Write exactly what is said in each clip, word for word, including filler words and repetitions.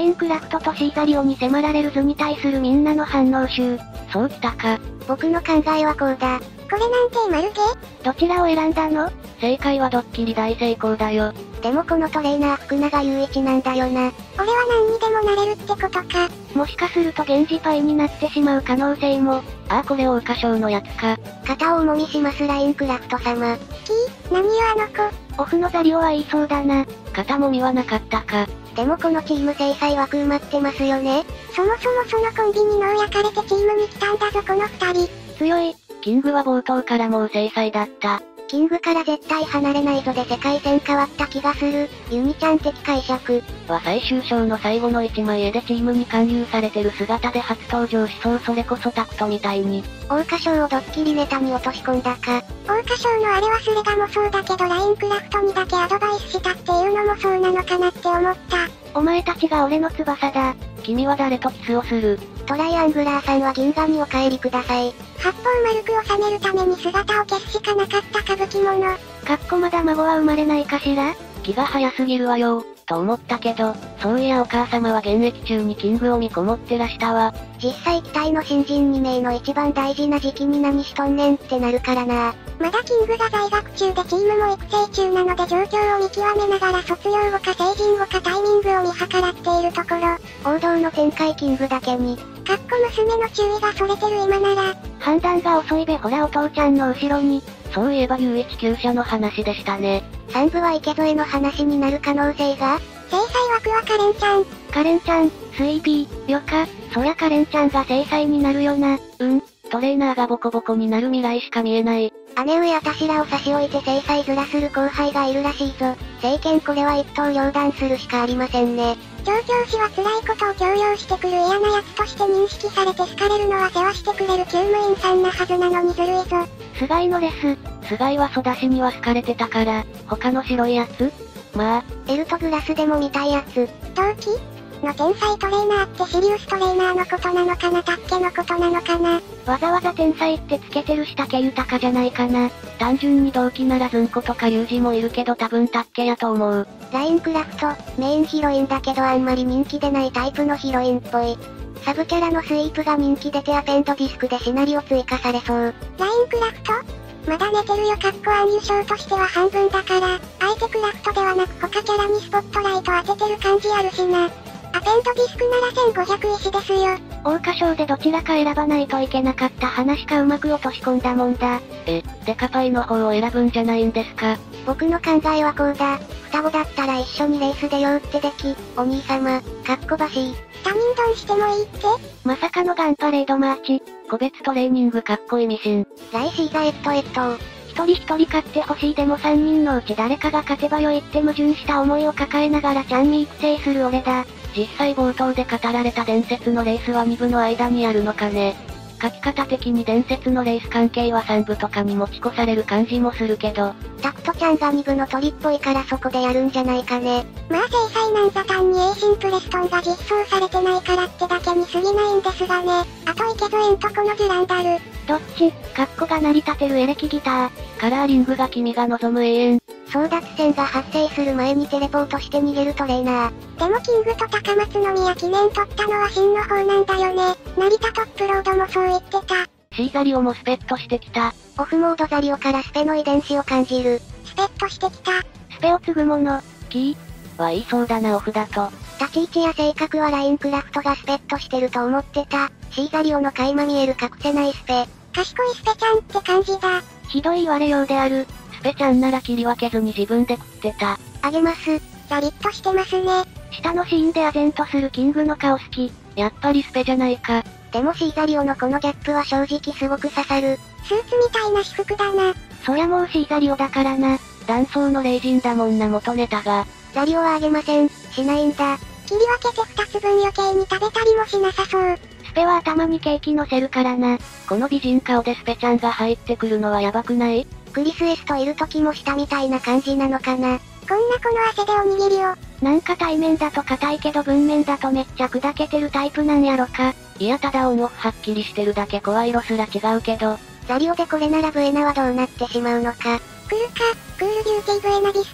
インクラフトとシーザリオに迫られる図に対するみんなの反応集。 そうきたか。 僕の考えはこうだ。これなんて丸ゲー？ どちらを選んだの？ 正解はドッキリ大成功だよ。 でもこのトレーナー福永祐一なんだよな。俺は何にでもなれるってことか。 もしかすると源氏パイになってしまう可能性も。 ああこれ桜花賞のやつか。 肩をおもみしますラインクラフト様。キー、何よあの子。 オフのザリオは言いそうだな。 肩もみはなかったか。 でもこのチーム制裁枠埋まってますよね。そもそもそのコンビに脳焼かれてチームに来たんだぞこの二人。 強い。 キングは冒頭からもう制裁だった。 キングから絶対離れないぞで世界線変わった気がする。ユミちゃん的解釈。 は最終章の最後の一枚絵でチームに勧誘されてる姿で初登場しそう。それこそタクトみたいに。 桜花賞をドッキリネタに落とし込んだか。桜花賞のあれ忘れがもそうだけどラインクラフトにだけアドバイスしたっていうのもそうなのかなって思った。 お前たちが俺の翼だ。 君は誰とキスをする？ トライアングラーさんは銀河にお帰りください。八方丸く収めるために姿を消すしかなかった歌舞伎者。 かっこまだ孫は生まれないかしら？ 気が早すぎるわよと思ったけど、そういやお母様は現役中にキングを見こもってらしたわ。 実際期待の新人に名の一番大事な時期に何しとんねんってなるからな。まだキングが在学中でチームも育成中なので状況を見極めながら卒業後か成人後かタイミングを見計らっているところ。王道の展開キングだけに。かっこ娘の注意がそれてる今なら。 判断が遅いべほらお父ちゃんの後ろに。 そういえば雄一厩舎の話でしたね。 さん部は池添の話になる可能性が。制裁枠はカレンちゃん。 カレンちゃん、スイーピー、よか、そりゃカレンちゃんが制裁になるよな。 うん、トレーナーがボコボコになる未来しか見えない。 姉上あたしらを差し置いて制裁ずらする後輩がいるらしいぞ。政権これは一刀両断するしかありませんね。調教師は辛いことを強要してくる嫌な奴として認識されて好かれるのは世話してくれる厩務員さんなはずなのにずるいぞ。 菅井のレス。 菅井は育ちには好かれてたから、他の白いやつ？まあ。 エルトグラスでも見たいやつ。同期の天才トレーナーってシリウストレーナーのことなのかなタッケのことなのかな。 わざわざ天才ってつけてるし竹豊じゃないかな。 単純に同期ならズンコとかユージもいるけど多分タッケやと思う。 ラインクラフト、メインヒロインだけどあんまり人気でないタイプのヒロインっぽい。サブキャラのスイープが人気出てアペンドディスクでシナリオ追加されそう。ラインクラフトまだ寝てるよかっこ暗優勝としては半分だから、相手クラフトではなく他キャラにスポットライト当ててる感じあるしな。アペンドディスクならせんごひゃく石ですよ。 桜花賞でどちらか選ばないといけなかった話かうまく落とし込んだもんだ。 え、デカパイの方を選ぶんじゃないんですか？ 僕の考えはこうだ。双子だったら一緒にレース出ようってでき、お兄様、かっこばしい。他人丼してもいいって？ まさかのガンパレードマーチ。 個別トレーニングかっこいいミシン。 来シーザエットエット。 一人一人勝ってほしいでも三人のうち誰かが勝てばよいって矛盾した思いを抱えながらちゃんみ育成する俺だ。 実際冒頭で語られた伝説のレースはに部の間にあるのかね。書き方的に伝説のレース関係はさん部とかに持ち越される感じもするけど。 タクトちゃんがに部の鳥っぽいからそこでやるんじゃないかね。まあ制裁なんざ単にエイシンプレストンが実装されてないからってだけに過ぎないんですがね。あと池添んとこのデュランダル。 どっち、カッコが成り立てるエレキギター。 カラーリングが君が望む永遠。 争奪戦が発生する前にテレポートして逃げるトレーナー。でもキングと高松宮記念取ったのは真の方なんだよね。成田トップロードもそう言ってた。 シーザリオもスペットしてきた。 オフモードザリオからスペの遺伝子を感じる。スペットしてきた。 スペを継ぐもの。 キーは言いそうだなオフだと。 立ち位置や性格はラインクラフトがスペットしてると思ってた。シーザリオの垣間見える隠せないスペ。賢いスペちゃんって感じだ。 ひどい言われようである。 スペちゃんなら切り分けずに自分で食ってた。 あげます。ザリッとしてますね。 下のシーンで唖然とするキングの顔好き。 やっぱりスペじゃないか。 でもシーザリオのこのギャップは正直すごく刺さる。スーツみたいな私服だな。 そりゃもうシーザリオだからな。 断層の霊人だもんな元ネタが。 ザリオはあげません。しないんだ。切り分けてふたつぶん余計に食べたりもしなさそう。 スペは頭にケーキ乗せるからな。 この美人顔でスペちゃんが入ってくるのはやばくない？ クリスエスといる時もしたみたいな感じなのかな。こんなこの汗でおにぎりを。 なんか対面だと硬いけど文面だとめっちゃ砕けてるタイプなんやろか。 いやただオンオフはっきりしてるだけ声色すら違うけど。 ザリオでこれならブエナはどうなってしまうのか。来るか、クールビューティーブエナビスタ。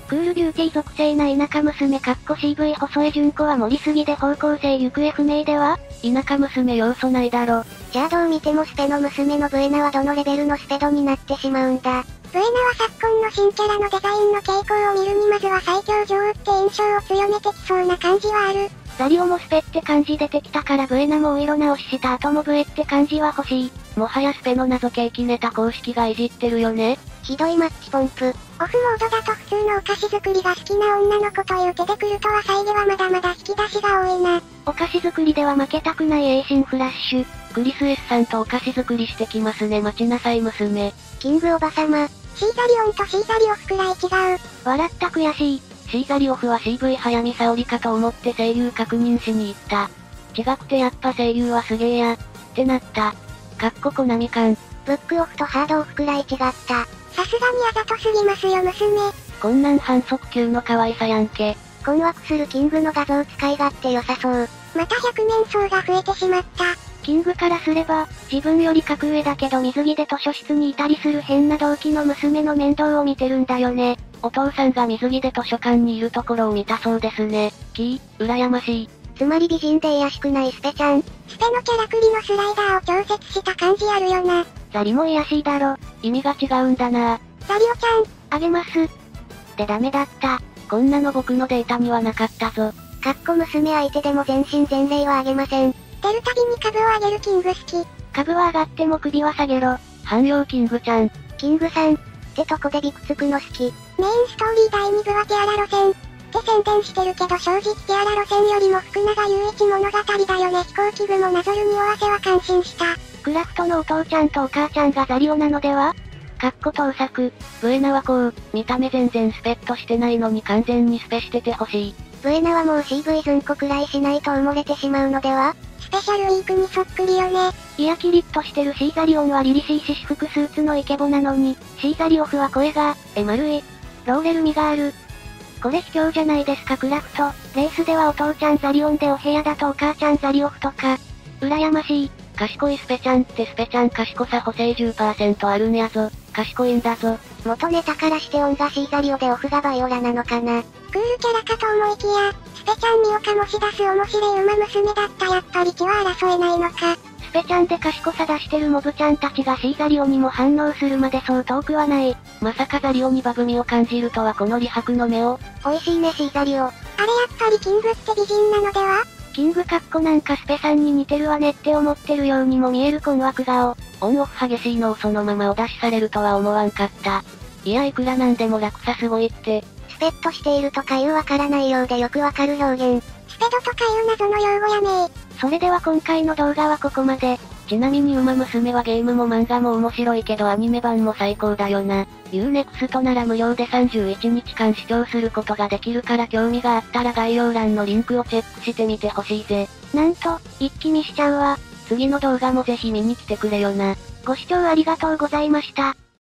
クールビューティー属性な田舎娘かっこ シーブイ 細江純子は盛りすぎで方向性行方不明では？ 田舎娘要素ないだろ。 じゃあどう見てもスペの娘のブエナはどのレベルのスペドになってしまうんだ。ブエナは昨今の新キャラのデザインの傾向を見るにまずは最強女王って印象を強めてきそうな感じはある。 ザリオもスペって感じ出てきたからブエナもお色直しした後もブエって感じは欲しい。 もはやスペの謎ケーキネタ公式がいじってるよね。 ひどいマッチポンプ。オフモードだと普通のお菓子作りが好きな女の子という手で来るとは際ではまだまだ引き出しが多いな。 お菓子作りでは負けたくないエイシンフラッシュ。 クリス S さんとお菓子作りしてきますね。待ちなさい娘。 キングおばさま。シーザリオンとシーザリオフくらい違う。 笑った悔しい。 シーザリオフは シーブイ 早見沙織かと思って声優確認しに行った。違くてやっぱ声優はすげえや。ってなった。かっこコナミ感。 ブックオフとハードオフくらい違った。さすがにあざとすぎますよ娘。 こんなん反則級の可愛さやんけ。 困惑するキングの画像使い勝手良さそう。またひゃくねん層が増えてしまった。 キングからすれば、自分より格上だけど水着で図書室にいたりする変な同期の娘の面倒を見てるんだよね。 お父さんが水着で図書館にいるところを見たそうですね。キー、羨ましい。 つまり美人で卑しくないスペちゃん。スペのキャラクリのスライダーを調節した感じあるよな。 ザリも卑しいだろ。 意味が違うんだな。 ザリオちゃん、 あげます。でダメだった。 こんなの僕のデータにはなかったぞ。 かっこ娘相手でも全身全霊はあげません。出るたびに株を上げるキング好き。 株は上がっても首は下げろ。 汎用キングちゃん。 キングさん。ってとこでビクつくの好き。メインストーリーだいに部はティアラ路線。って宣伝してるけど正直ティアラ路線よりも福永雄一物語だよね。飛行機雲なぞる匂わせは感心した。 クラフトのお父ちゃんとお母ちゃんがザリオなのでは？ かっこ盗作。ブエナはこう、見た目全然スペットしてないのに完全にスペしててほしい。 ブエナはもう シーブイ ずんこくらいしないと埋もれてしまうのでは？スペシャルウィークにそっくりよね。 いやキリッとしてるシーザリオンは凛々しいし私服スーツのイケボなのに、シーザリオフは声が、え丸い。ローレル味がある。これ卑怯じゃないですかクラフト。レースではお父ちゃんザリオンでお部屋だとお母ちゃんザリオフとか。羨ましい。 賢いスペちゃんってスペちゃん賢さ補正 じゅっパーセント あるんやぞ。賢いんだぞ。 元ネタからしてオンがシーザリオでオフがバイオラなのかな。クールキャラかと思いきや、スペちゃんにを醸し出す面白い馬娘だったやっぱり血は争えないのか。 スペちゃんで賢さ出してるモブちゃんたちがシーザリオにも反応するまでそう遠くはない。 まさかザリオにバブみを感じるとはこの李白の目を。 美味しいねシーザリオ。あれやっぱりキングって美人なのでは？ キングカッコなんかスペさんに似てるわねって思ってるようにも見える困惑顔。 オンオフ激しいのをそのままお出しされるとは思わんかった。いやいくらなんでも落差すごいって。 スペットしているとかいうわからないようでよくわかる表現。スペドとかいう謎の用語やねー。 それでは今回の動画はここまで。 ちなみにウマ娘はゲームも漫画も面白いけどアニメ版も最高だよな。ユーネクスト なら無料でさんじゅういちにちかん視聴することができるから興味があったら概要欄のリンクをチェックしてみてほしいぜ。 なんと、一気見しちゃうわ。 次の動画もぜひ見に来てくれよな。 ご視聴ありがとうございました。